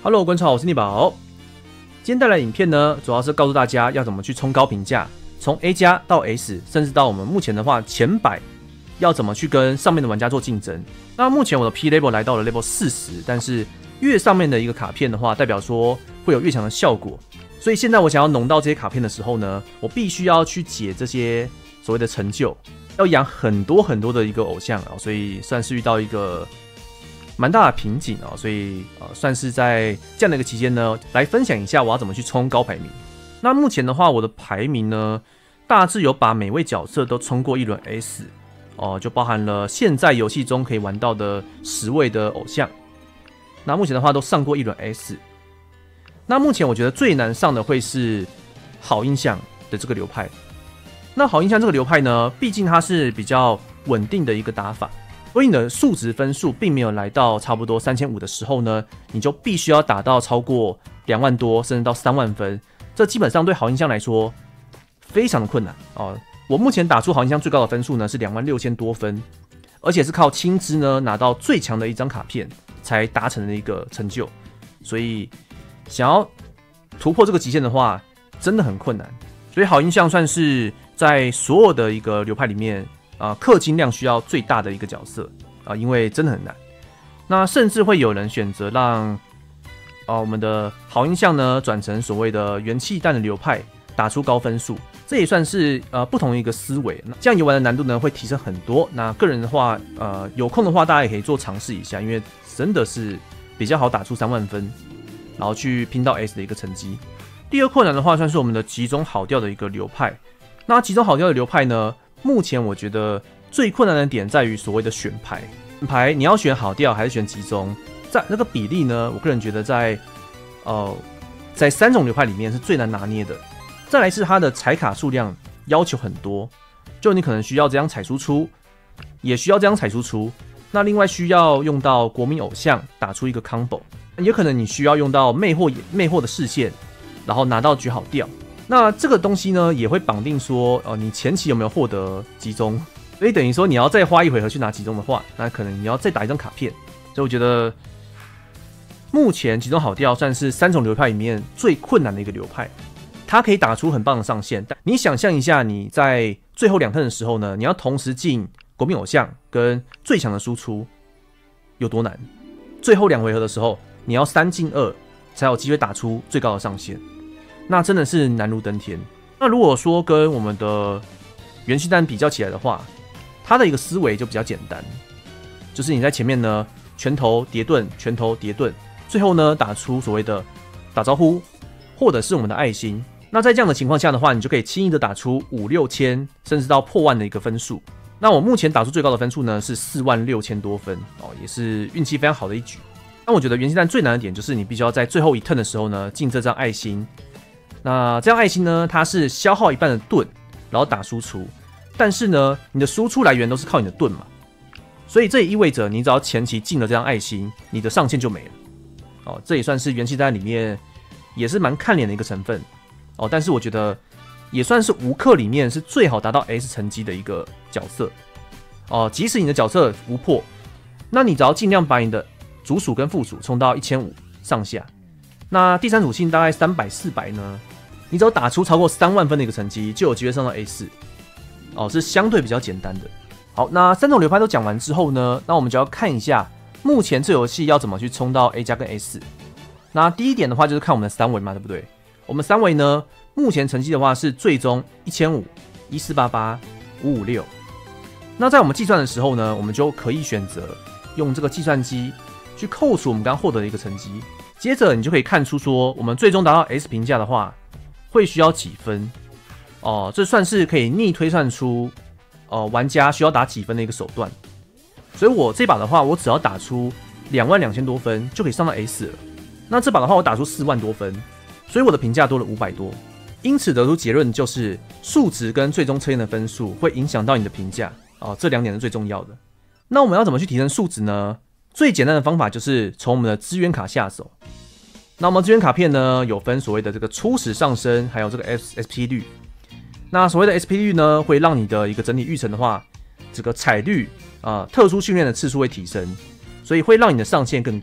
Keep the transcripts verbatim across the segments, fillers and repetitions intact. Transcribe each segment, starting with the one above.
Hello， 观众好，我是逆宝。今天带来的影片呢，主要是告诉大家要怎么去冲高评价，从 A 加到 S， 甚至到我们目前的话前百，要怎么去跟上面的玩家做竞争。那目前我的 P level 来到了 level 四十，但是越上面的一个卡片的话，代表说会有越强的效果。所以现在我想要弄到这些卡片的时候呢，我必须要去解这些所谓的成就，要养很多很多的一个偶像啊，所以算是遇到一个蛮大的瓶颈啊，所以呃算是在这样的一个期间呢，来分享一下我要怎么去冲高排名。那目前的话，我的排名呢，大致有把每位角色都冲过一轮 S 哦、呃，就包含了现在游戏中可以玩到的十位的偶像。那目前的话都上过一轮 S。那目前我觉得最难上的会是好印象的这个流派。那好印象这个流派呢，毕竟它是比较稳定的一个打法。所以你的数值分数并没有来到差不多三千五的时候呢，你就必须要打到超过两万多，甚至到三万分。这基本上对好印象来说非常的困难哦。我目前打出好印象最高的分数呢是两万六千多分，而且是靠亲支呢拿到最强的一张卡片才达成的一个成就。所以想要突破这个极限的话，真的很困难。所以好印象算是在所有的一个流派里面。啊，氪金量需要最大的一个角色啊，因为真的很难。那甚至会有人选择让啊我们的好印象呢转成所谓的元气弹的流派，打出高分数，这也算是呃不同的一个思维。这样游玩的难度呢会提升很多。那个人的话，呃有空的话大家也可以做尝试一下，因为真的是比较好打出三万分，然后去拼到 S 的一个成绩。第二困难的话，算是我们的集中好调的一个流派。那集中好调的流派呢？目前我觉得最困难的点在于所谓的选牌，选牌你要选好调还是选集中，在那个比例呢，我个人觉得在呃在三种流派里面是最难拿捏的。再来是它的彩卡数量要求很多，就你可能需要这张彩输出，也需要这张彩输出，那另外需要用到国民偶像打出一个 combo， 也可能你需要用到魅惑魅惑的视线，然后拿到绝好调。那这个东西呢，也会绑定说，呃，你前期有没有获得集中？所以等于说，你要再花一回合去拿集中的话，那可能你要再打一张卡片。所以我觉得，目前集中好调算是三种流派里面最困难的一个流派。它可以打出很棒的上限，但你想象一下，你在最后两turn的时候呢，你要同时进国民偶像跟最强的输出，有多难？最后两回合的时候，你要三进二才有机会打出最高的上限。那真的是难如登天。那如果说跟我们的元气弹比较起来的话，它的一个思维就比较简单，就是你在前面呢拳头叠盾，拳头叠盾，最后呢打出所谓的打招呼，或者是我们的爱心。那在这样的情况下的话，你就可以轻易的打出五六千，甚至到破万的一个分数。那我目前打出最高的分数呢是四万六千多分哦，也是运气非常好的一局。那我觉得元气弹最难的点就是你必须要在最后一 turn 的时候呢进这张爱心。那这样爱心呢，它是消耗一半的盾，然后打输出，但是呢，你的输出来源都是靠你的盾嘛，所以这也意味着你只要前期进了这样爱心，你的上限就没了。哦，这也算是元气弹里面也是蛮看脸的一个成分哦，但是我觉得也算是无氪里面是最好达到 S 成绩的一个角色哦。即使你的角色无破，那你只要尽量把你的主属跟副属冲到一千五上下，那第三属性大概三百四百呢。你只要打出超过三万分的一个成绩，就有机会上到 A 四，哦，是相对比较简单的。好，那三种流派都讲完之后呢，那我们就要看一下目前这游戏要怎么去冲到 A 加跟 S。那第一点的话就是看我们的三维嘛，对不对？我们三维呢，目前成绩的话是最终一千五、一四八八、五五六。那在我们计算的时候呢，我们就可以选择用这个计算机去扣除我们刚刚获得的一个成绩，接着你就可以看出说，我们最终达到 S 评价的话。会需要几分哦？这算是可以逆推算出呃玩家需要打几分的一个手段。所以我这把的话，我只要打出两万两千多分就可以上到 S 了。那这把的话，我打出四万多分，所以我的评价多了五百多。因此得出结论就是，数值跟最终测验的分数会影响到你的评价哦，这两点是最重要的。那我们要怎么去提升数值呢？最简单的方法就是从我们的资源卡下手。那我们资源卡片呢，有分所谓的这个初始上升，还有这个 S P 率。那所谓的 S P 率呢，会让你的一个整体育成的话，这个彩率啊、呃，特殊训练的次数会提升，所以会让你的上限更高。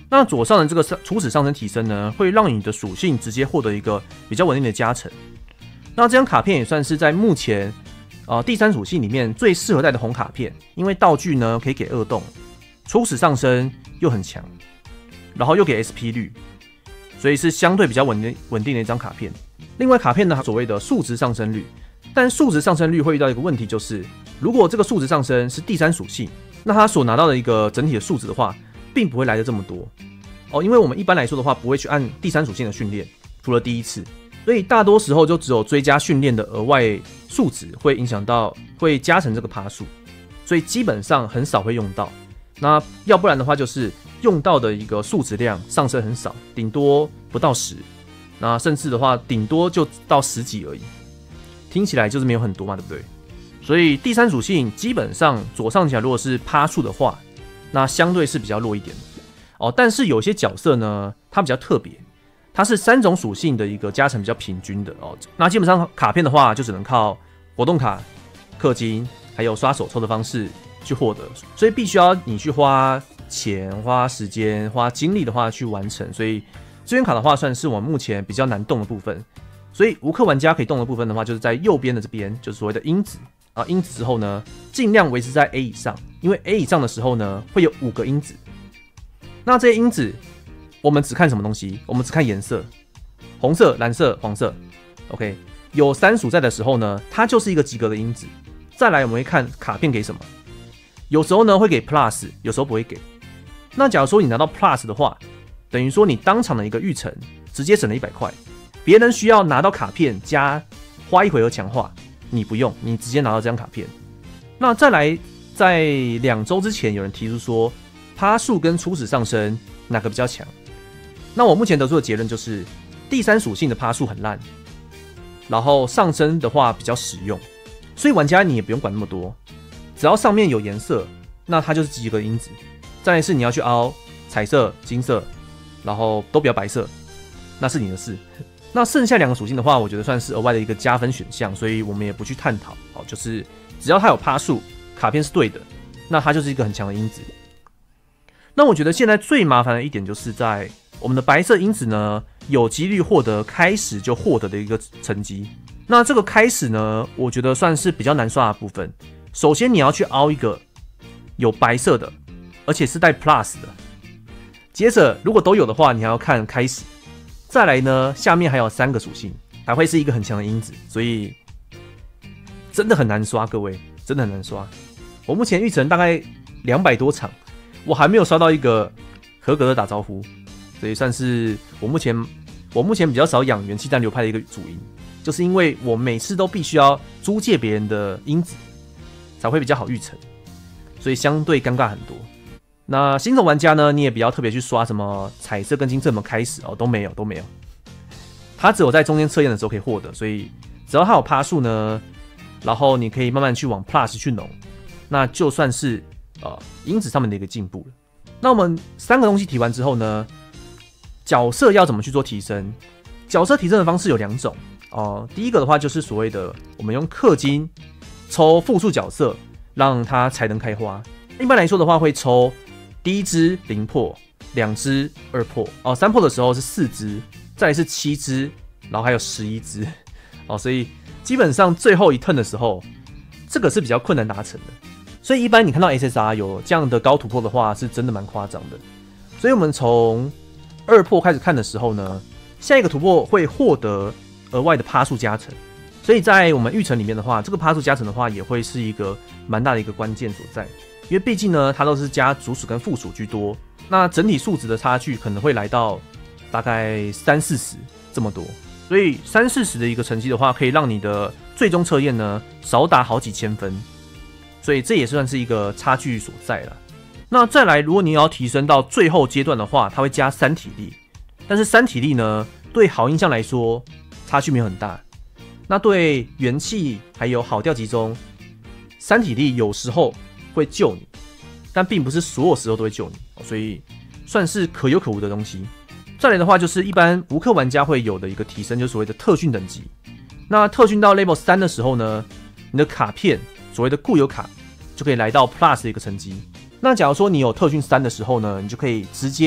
那左上的这个初始上升提升呢，会让你的属性直接获得一个比较稳定的加成。那这张卡片也算是在目前呃第三属性里面最适合带的红卡片，因为道具呢可以给二动，初始上升又很强，然后又给 S P 率，所以是相对比较稳定稳定的一张卡片。另外卡片呢，所谓的数值上升率，但数值上升率会遇到一个问题，就是如果这个数值上升是第三属性，那它所拿到的一个整体的数值的话，并不会来的这么多哦，因为我们一般来说的话，不会去按第三属性的训练，除了第一次，所以大多时候就只有追加训练的额外数值会影响到，会加成这个趴数，所以基本上很少会用到。那要不然的话，就是用到的一个数值量上升很少，顶多不到十，那甚至的话，顶多就到十几而已，听起来就是没有很多嘛，对不对？所以第三属性基本上左上角如果是趴数的话，那相对是比较弱一点的哦。但是有些角色呢，它比较特别，它是三种属性的一个加成比较平均的哦。那基本上卡片的话，就只能靠活动卡、氪金还有刷手抽的方式去获得，所以必须要你去花钱、花时间、花精力的话去完成。所以资源卡的话，算是我们目前比较难动的部分。所以无氪玩家可以动的部分的话，就是在右边的这边，就是所谓的因子啊。因子之后呢，尽量维持在 A 以上，因为 A 以上的时候呢，会有五个因子。那这些因子，我们只看什么东西？我们只看颜色，红色、蓝色、黄色。OK， 有三属在的时候呢，它就是一个及格的因子。再来，我们会看卡片给什么。有时候呢会给 Plus， 有时候不会给。那假如说你拿到 Plus 的话，等于说你当场的一个预成直接省了一百块，别人需要拿到卡片加花一回合强化，你不用，你直接拿到这张卡片。那再来，在两周之前有人提出说，趴数跟初始上升哪个比较强？那我目前得出的结论就是，第三属性的趴数很烂，然后上升的话比较实用，所以玩家你也不用管那么多。只要上面有颜色，那它就是及格因子。再来是你要去凹彩色、金色，然后都不要白色，那是你的事。那剩下两个属性的话，我觉得算是额外的一个加分选项，所以我们也不去探讨。好，就是只要它有趴数，卡片是对的，那它就是一个很强的因子。那我觉得现在最麻烦的一点，就是在我们的白色因子呢，有几率获得开始就获得的一个成绩。那这个开始呢，我觉得算是比较难刷的部分。首先你要去凹一个有白色的，而且是带 Plus 的。接着如果都有的话，你还要看开始。再来呢，下面还有三个属性，还会是一个很强的因子，所以真的很难刷，各位真的很难刷。我目前预成大概两百多场，我还没有刷到一个合格的打招呼，所以算是我目前我目前比较少养元气弹流派的一个主因，就是因为我每次都必须要租借别人的因子，才会比较好预成，所以相对尴尬很多。那新手玩家呢，你也不要特别去刷什么彩色跟金色怎么开始哦，都没有都没有，它只有在中间测验的时候可以获得，所以只要它有趴数呢，然后你可以慢慢去往 Plus 去弄，那就算是呃因子上面的一个进步了。那我们三个东西提完之后呢，角色要怎么去做提升？角色提升的方式有两种哦、呃。第一个的话就是所谓的我们用氪金抽复数角色，让它才能开花。一般来说的话，会抽第一只零破，两只二破哦，三破的时候是四只，再来是七只，然后还有十一只哦，所以基本上最后一 turn 的时候，这个是比较困难达成的。所以一般你看到 S S R 有这样的高突破的话，是真的蛮夸张的。所以我们从二破开始看的时候呢，下一个突破会获得额外的趴数加成。所以在我们预成里面的话，这个趴数加成的话，也会是一个蛮大的一个关键所在。因为毕竟呢，它都是加主属跟副属居多，那整体数值的差距可能会来到大概三四十这么多，所以三四十的一个成绩的话，可以让你的最终测验呢少打好几千分，所以这也算是一个差距所在了。那再来，如果你要提升到最后阶段的话，它会加三体力，但是三体力呢，对好印象来说差距没有很大，那对元气还有好调集中，三体力有时候会救你，但并不是所有时候都会救你，所以算是可有可无的东西。再来的话，就是一般无氪玩家会有的一个提升，就是所谓的特训等级。那特训到 level 三的时候呢，你的卡片所谓的固有卡就可以来到 plus 的一个成绩。那假如说你有特训三的时候呢，你就可以直接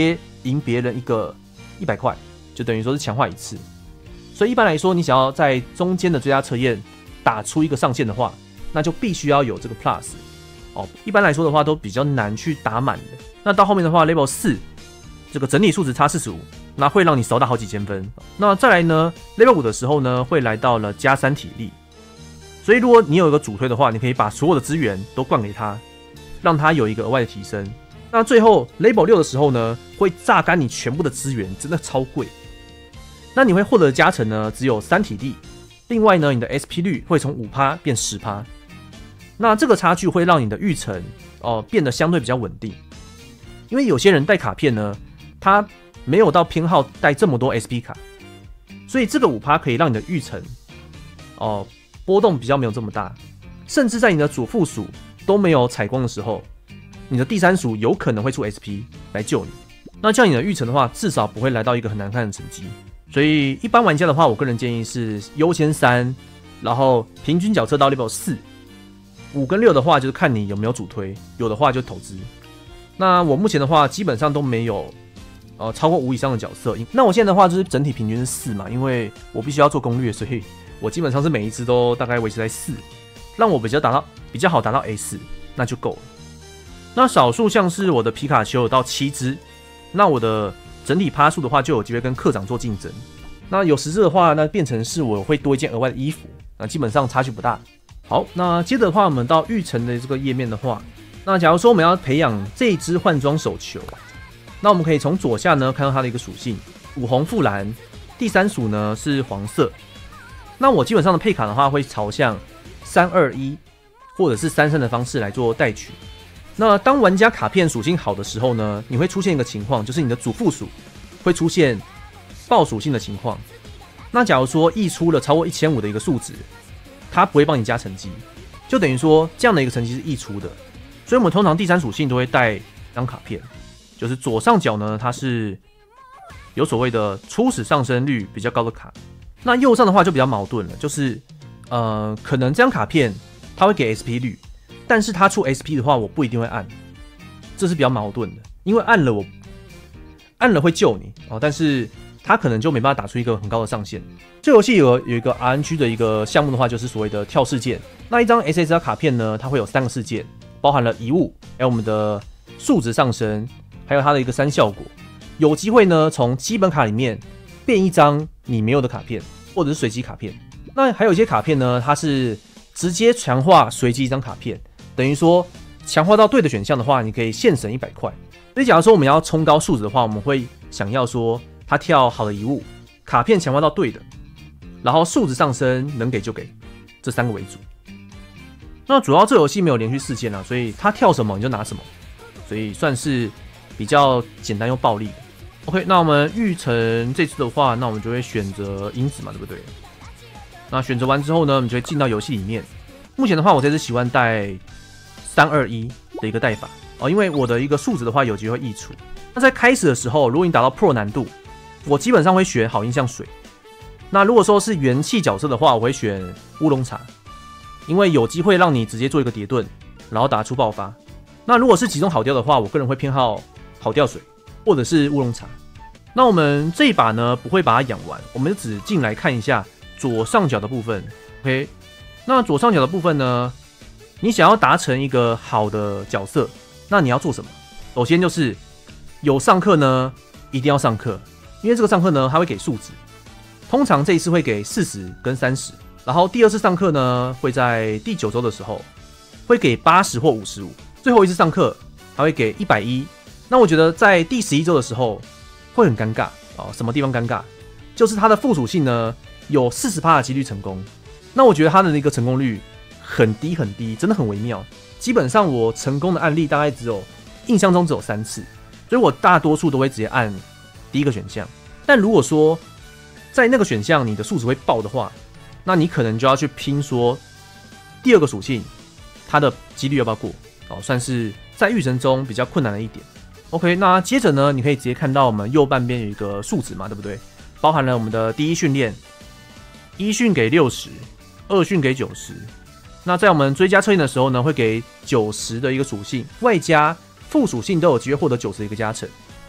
赢别人一个一百块，就等于说是强化一次。所以一般来说，你想要在中间的最佳测验打出一个上限的话，那就必须要有这个 Plus 哦。一般来说的话，都比较难去打满的。那到后面的话 ，Level 四这个整体数值差四十五，那会让你少打好几千分。那再来呢 ，Level 五的时候呢，会来到了加三体力。所以如果你有一个主推的话，你可以把所有的资源都灌给他，让他有一个额外的提升。那最后 Level 六的时候呢，会榨干你全部的资源，真的超贵。那你会获得的加成呢，只有三体力。另外呢，你的 S P 率会从 百分之五 变 百分之十。那这个差距会让你的育成哦、呃、变得相对比较稳定。因为有些人带卡片呢，他没有到偏好带这么多 S P 卡，所以这个 百分之五 可以让你的育成哦、呃、波动比较没有这么大。甚至在你的主副属都没有采光的时候，你的第三属有可能会出 S P 来救你。那这样你的育成的话，至少不会来到一个很难看的成绩。所以一般玩家的话，我个人建议是优先三，然后平均角色到 Level 四，五跟六的话就是看你有没有主推，有的话就投资。那我目前的话基本上都没有呃超过五以上的角色。那我现在的话就是整体平均是四嘛，因为我必须要做攻略，所以我基本上是每一只都大概维持在四，让我比较达到比较好达到 S， 那就够了。那少数像是我的皮卡丘有到七只，那我的整体趴数的话，就有机会跟课长做竞争。那有十只的话，那变成是我会多一件额外的衣服，那基本上差距不大。好，那接着的话，我们到育成的这个页面的话，那假如说我们要培养这一只换装手球，那我们可以从左下呢看到它的一个属性，五红复蓝，第三属呢是黄色。那我基本上的配卡的话，会朝向三二一或者是三三的方式来做带取。那当玩家卡片属性好的时候呢，你会出现一个情况，就是你的主副属会出现爆属性的情况。那假如说溢出了超过一千五的一个数值，它不会帮你加成绩，就等于说这样的一个成绩是溢出的。所以我们通常第三属性都会带一张卡片，就是左上角呢它是有所谓的初始上升率比较高的卡，那右上的话就比较矛盾了，就是呃可能这张卡片它会给 S P 率。但是他出 S P 的话，我不一定会按，这是比较矛盾的。因为按了我按了会救你哦，但是他可能就没办法打出一个很高的上限。这游戏有有一个 R N G 的一个项目的话，就是所谓的跳事件。那一张 S S R 卡片呢，它会有三个事件，包含了遗物，还有我们的数值上升，还有它的一个三效果。有机会呢，从基本卡里面变一张你没有的卡片，或者是随机卡片。那还有一些卡片呢，它是直接强化随机一张卡片。等于说，强化到对的选项的话，你可以现省一百块。所以，假如说我们要冲高数值的话，我们会想要说，它跳好的遗物，卡片强化到对的，然后数值上升能给就给，这三个为主。那主要这游戏没有连续事件啊，所以它跳什么你就拿什么，所以算是比较简单又暴力的。OK， 那我们育成这次的话，那我们就会选择因子嘛，对不对？那选择完之后呢，我们就会进到游戏里面。目前的话，我这次喜欢带三二一的一个带法哦，因为我的一个数值的话有机会溢出。那在开始的时候，如果你打到 Pro 难度，我基本上会选好印象水。那如果说是元气角色的话，我会选乌龙茶，因为有机会让你直接做一个叠盾，然后打出爆发。那如果是集中好调的话，我个人会偏好好调水或者是乌龙茶。那我们这一把呢，不会把它养完，我们只进来看一下左上角的部分。OK， 那左上角的部分呢？你想要达成一个好的角色，那你要做什么？首先就是有上课呢，一定要上课，因为这个上课呢，它会给数值，通常这一次会给四十跟三十，然后第二次上课呢，会在第九周的时候会给八十或五十五，最后一次上课它会给一百一。那我觉得在第十一周的时候会很尴尬哦，什么地方尴尬？就是它的附属性呢有 百分之四十 的几率成功，那我觉得它的那个成功率很低很低，真的很微妙。基本上我成功的案例大概只有印象中只有三次，所以我大多数都会直接按第一个选项。但如果说在那个选项你的数值会爆的话，那你可能就要去拼说第二个属性它的几率要不要过哦，算是在育成中比较困难的一点。OK， 那接着呢，你可以直接看到我们右半边有一个数值嘛，对不对？包含了我们的第一训练，一训给六十，二训给九十。那在我们追加测验的时候呢，会给九十的一个属性，外加副属性都有机会获得九十的一个加成。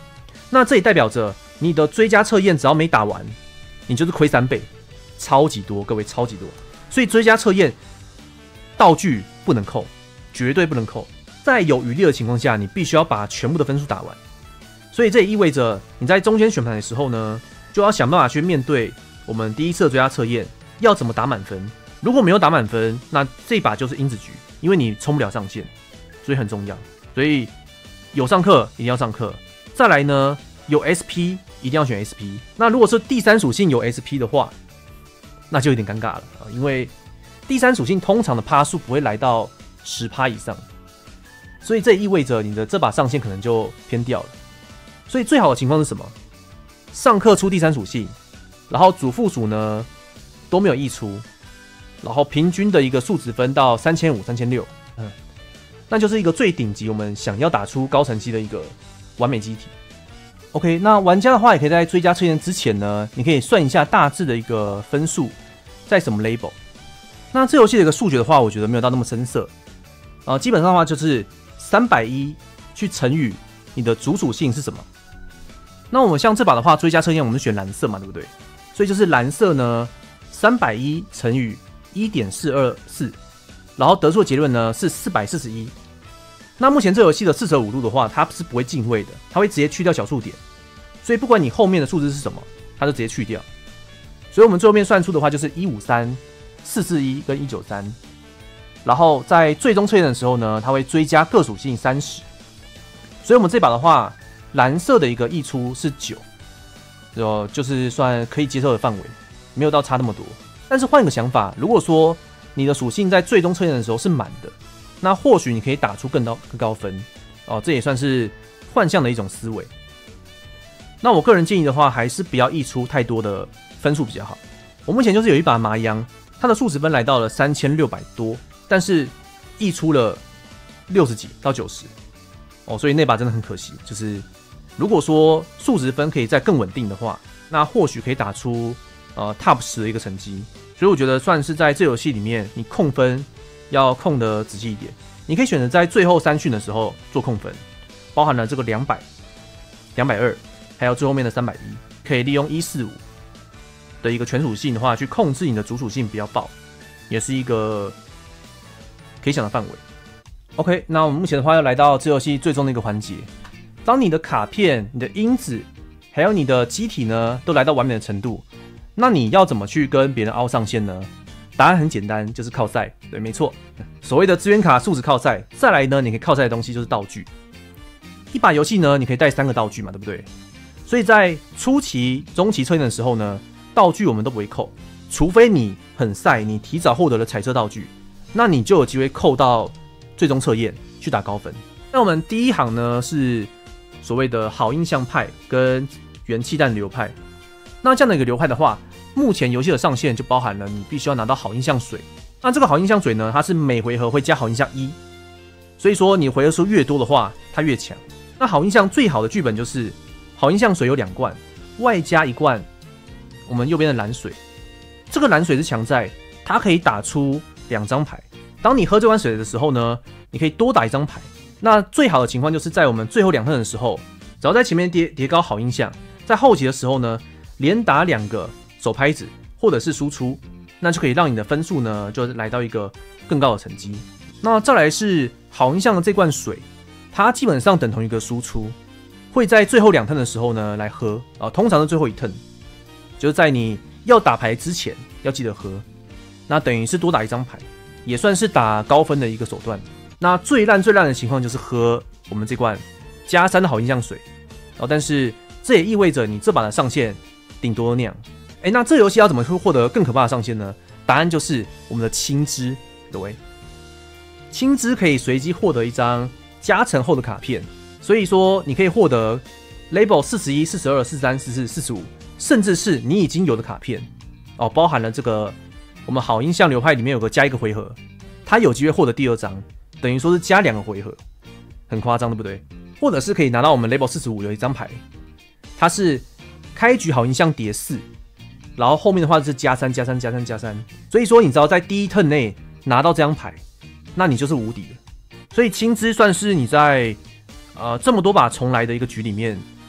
那这也代表着你的追加测验只要没打完，你就是亏三倍，超级多，各位超级多。所以追加测验道具不能扣，绝对不能扣。在有余力的情况下，你必须要把全部的分数打完。所以这也意味着你在中间选盘的时候呢，就要想办法去面对我们第一次的追加测验要怎么打满分。如果没有打满分，那这一把就是因子局，因为你冲不了上限，所以很重要。所以有上课一定要上课。再来呢，有 S P 一定要选 S P。那如果是第三属性有 S P 的话，那就有点尴尬了啊，因为第三属性通常的趴数不会来到 百分之十 以上，所以这也意味着你的这把上限可能就偏掉了。所以最好的情况是什么？上课出第三属性，然后主副属呢都没有溢出，然后平均的一个数值分到三千五百、三千六百，嗯，那就是一个最顶级我们想要打出高成绩的一个完美机体。OK， 那玩家的话也可以在追加测验之前呢，你可以算一下大致的一个分数在什么 label。那这游戏的一个数学的话，我觉得没有到那么深色，啊、呃，基本上的话就是三百一去乘以你的主属性是什么。那我们像这把的话，追加测验我们选蓝色嘛，对不对？所以就是蓝色呢，三百一乘以 一点四二四，然后得出的结论呢是四百四十一。那目前这游戏的四舍五入的话，它是不会进位的，它会直接去掉小数点，所以不管你后面的数字是什么，它就直接去掉。所以我们最后面算出的话就是一五三、四四一跟一九三，然后在最终测验的时候呢，它会追加各属性三十。所以我们这把的话，蓝色的一个溢出是九，就就是算可以接受的范围，没有到差那么多。但是换个想法，如果说你的属性在最终测验的时候是满的，那或许你可以打出更高更高分哦，这也算是幻象的一种思维。那我个人建议的话，还是不要溢出太多的分数比较好。我目前就是有一把麻央，它的数值分来到了三千六百多，但是溢出了六十几到九十哦，所以那把真的很可惜。就是如果说数值分可以再更稳定的话，那或许可以打出呃 top 十的一个成绩。所以我觉得算是在这游戏里面，你控分要控得仔细一点。你可以选择在最后三训的时候做控分，包含了这个两百、两百二，还有最后面的三百一，可以利用一四五的一个全属性的话，去控制你的主属性不要爆，也是一个可以想的范围。OK， 那我们目前的话要来到这游戏最终的一个环节。当你的卡片、你的因子，还有你的机体呢，都来到完美的程度，那你要怎么去跟别人凹上限呢？答案很简单，就是靠赛。对，没错，所谓的资源卡数值靠赛。再来呢，你可以靠赛的东西就是道具。一把游戏呢，你可以带三个道具嘛，对不对？所以在初期、中期测验的时候呢，道具我们都不会扣，除非你很赛，你提早获得了彩色道具，那你就有机会扣到最终测验去打高分。那我们第一行呢是所谓的好印象派跟元气弹流派。那这样的一个流派的话，目前游戏的上限就包含了你必须要拿到好印象水。那这个好印象水呢，它是每回合会加好印象一，所以说你回合数越多的话，它越强。那好印象最好的剧本就是好印象水有两罐，外加一罐我们右边的蓝水。这个蓝水是强在它可以打出两张牌。当你喝这罐水的时候呢，你可以多打一张牌。那最好的情况就是在我们最后两turn的时候，只要在前面叠叠高好印象，在后期的时候呢，连打两个手拍子或者是输出，那就可以让你的分数呢就来到一个更高的成绩。那再来是好印象的这罐水，它基本上等同一个输出，会在最后两turn的时候呢来喝啊，通常是最后一turn，就是在你要打牌之前要记得喝，那等于是多打一张牌，也算是打高分的一个手段。那最烂最烂的情况就是喝我们这罐加三的好印象水，哦，但是这也意味着你这把的上限顶多那样。哎，那这游戏要怎么去获得更可怕的上限呢？答案就是我们的青之，各位，青之可以随机获得一张加成后的卡片，所以说你可以获得 label 四十一、四十二、四十三、四十四、四十五，甚至是你已经有的卡片哦，包含了这个我们好印象流派里面有个加一个回合，它有机会获得第二张。等于说是加两个回合，很夸张，对不对？或者是可以拿到我们 label 四十五有一张牌，它是开局好印象叠四，然后后面的话是加三加三加三加三，所以说你只要在第一 turn 内拿到这张牌，那你就是无敌了。所以青之算是你在呃这么多把重来的一个局里面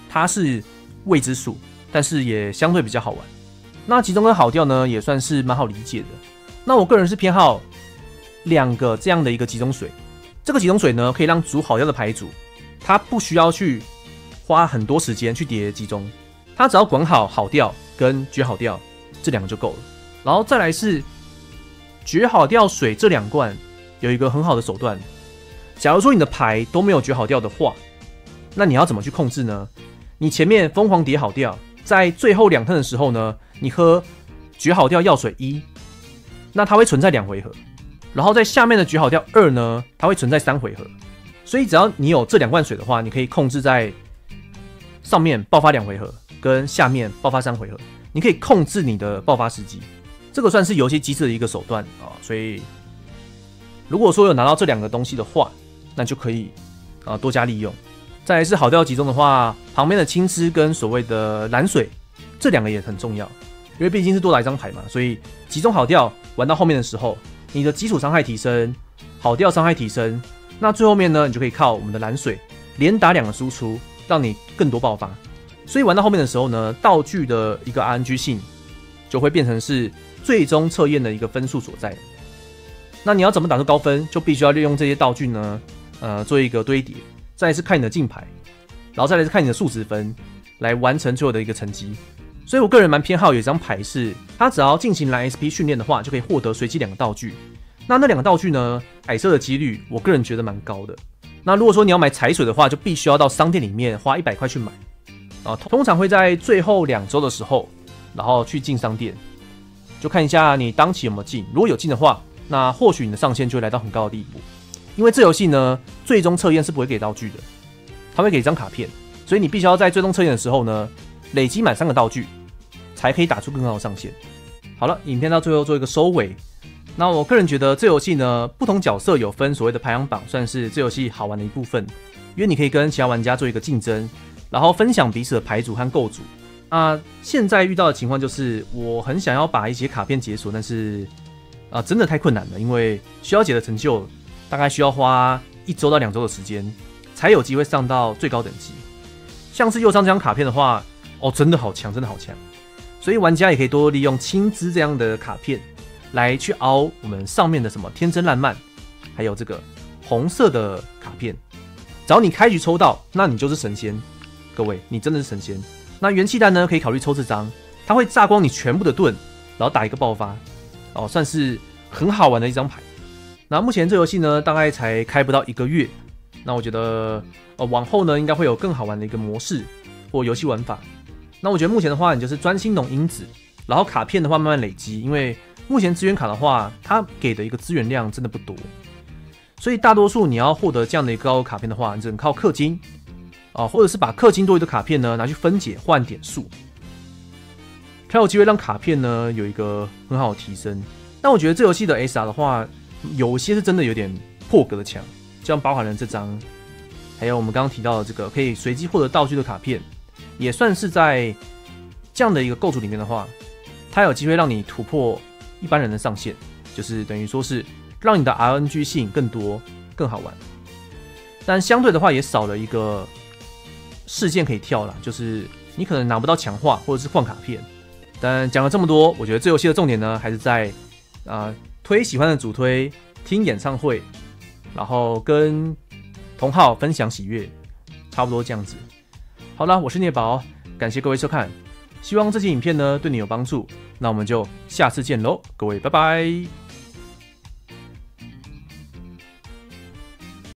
它是未知数，但是也相对比较好玩。那集中跟好调呢，也算是蛮好理解的。那我个人是偏好两个这样的一个集中水。这个集中水呢，可以让组好调的牌组，它不需要去花很多时间去叠集中，它只要管好好调跟绝好调这两个就够了。然后再来是绝好调水这两罐有一个很好的手段，假如说你的牌都没有绝好调的话，那你要怎么去控制呢？你前面疯狂叠好调，在最后两turn的时候呢，你喝绝好调药水一，那它会存在两回合。然后在下面的绝好调二呢，它会存在三回合，所以只要你有这两罐水的话，你可以控制在上面爆发两回合，跟下面爆发三回合，你可以控制你的爆发时机，这个算是游戏机制的一个手段啊。所以如果说有拿到这两个东西的话，那就可以啊多加利用。再来是好调集中的话，旁边的青汁跟所谓的蓝水这两个也很重要，因为毕竟是多来一张牌嘛，所以集中好调玩到后面的时候，你的基础伤害提升，好调伤害提升，那最后面呢，你就可以靠我们的蓝水连打两个输出，让你更多爆发。所以玩到后面的时候呢，道具的一个 R N G 性就会变成是最终测验的一个分数所在。那你要怎么打出高分，就必须要利用这些道具呢，呃，做一个堆叠，再来是看你的竞牌，然后再来是看你的数值分，来完成最后的一个成绩。所以我个人蛮偏好有一张牌是，它只要进行蓝 S P 训练的话，就可以获得随机两个道具。那那两个道具呢，矮色的几率，我个人觉得蛮高的。那如果说你要买彩水的话，就必须要到商店里面花一百块去买啊，通常会在最后两周的时候，然后去进商店，就看一下你当期有没有进。如果有进的话，那或许你的上限就会来到很高的地步。因为这游戏呢，最终测验是不会给道具的，它会给一张卡片，所以你必须要在最终测验的时候呢，累积满三个道具，才可以打出更高的上限。好了，影片到最后做一个收尾。那我个人觉得这游戏呢，不同角色有分所谓的排行榜，算是这游戏好玩的一部分，因为你可以跟其他玩家做一个竞争，然后分享彼此的牌组和构组。啊，现在遇到的情况就是，我很想要把一些卡片解锁，但是啊，真的太困难了，因为需要解的成就大概需要花一周到两周的时间，才有机会上到最高等级。像是右上这张卡片的话，哦，真的好强，真的好强。所以玩家也可以多利用青汁这样的卡片来去凹我们上面的什么天真烂漫，还有这个红色的卡片。只要你开局抽到，那你就是神仙，各位，你真的是神仙。那元气弹呢，可以考虑抽这张，它会炸光你全部的盾，然后打一个爆发，哦，算是很好玩的一张牌。那目前这游戏呢，大概才开不到一个月，那我觉得呃往后呢，应该会有更好玩的一个模式或游戏玩法。那我觉得目前的话，你就是专心弄因子，然后卡片的话慢慢累积，因为目前资源卡的话，它给的一个资源量真的不多，所以大多数你要获得这样的一个高卡片的话，你只能靠氪金啊、呃，或者是把氪金多余的卡片呢拿去分解换点数，才有机会让卡片呢有一个很好的提升。但我觉得这游戏的 S R 的话，有些是真的有点破格的强，像包含了这张，还有我们刚刚提到的这个可以随机获得道具的卡片，也算是在这样的一个构筑里面的话，它有机会让你突破一般人的上限，就是等于说是让你的 R N G 性更多更好玩。但相对的话也少了一个事件可以跳啦，就是你可能拿不到强化或者是换卡片。但讲了这么多，我觉得这游戏的重点呢还是在啊、呃、推喜欢的主推，听演唱会，然后跟同好分享喜悦，差不多这样子。好啦，我是聂宝，感谢各位收看，希望这期影片呢对你有帮助，那我们就下次见喽，各位拜拜。